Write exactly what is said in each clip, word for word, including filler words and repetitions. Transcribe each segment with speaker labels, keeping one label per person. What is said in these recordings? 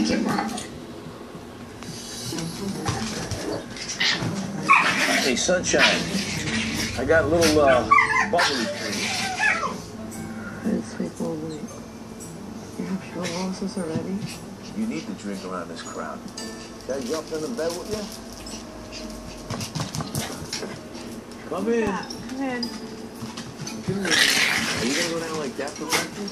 Speaker 1: Hey, Sunshine. I got a little, uh, bubbly for you.
Speaker 2: I didn't sleep all night. You have your losses already?
Speaker 1: You need to drink around this crowd. Can I jump in the bed with you? Come in.
Speaker 2: Yeah, come in.
Speaker 1: Come in. Are you gonna go down like that for breakfast?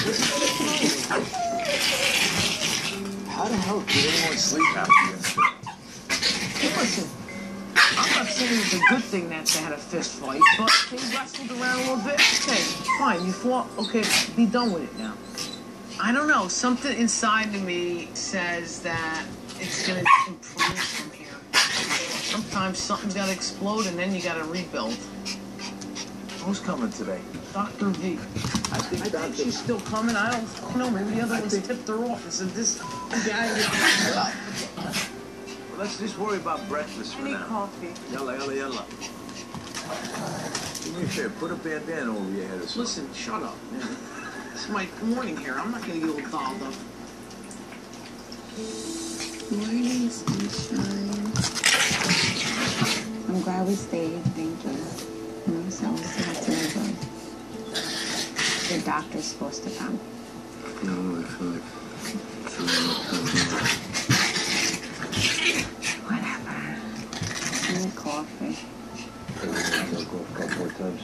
Speaker 1: How the hell did anyone sleep after yesterday?
Speaker 2: Hey, listen. I'm not saying it's a good thing that they had a fist fight, but they wrestled around a little bit. Okay, fine. You fought. Okay, be done with it now. I don't know. Something inside of me says that it's gonna improve from here. Sometimes something's gotta explode and then you gotta rebuild.
Speaker 1: Who's coming today?
Speaker 2: Doctor V.
Speaker 1: I think
Speaker 2: I
Speaker 1: Doctor
Speaker 2: think she's still coming. I don't know. Maybe the other
Speaker 1: I
Speaker 2: ones
Speaker 1: think-
Speaker 2: tipped her off and said this guy is up.
Speaker 1: Well, let's just worry about breakfast for
Speaker 2: I need
Speaker 1: now.
Speaker 2: coffee.
Speaker 1: Yalla, yalla, yalla. Do me a favor, put a bandana over your head or something.
Speaker 2: Listen, shut up, man. It's my morning here. I'm not gonna get all dolled up.
Speaker 3: Morning, sunshine. I'm glad we stayed. Thank you. You know, so we have to live good. The doctor's supposed to come.
Speaker 1: No, I feel like
Speaker 3: Whatever. I need coffee.
Speaker 1: I'll go a couple more times.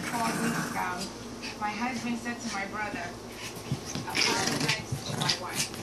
Speaker 3: My husband said to my brother, apologize to my wife.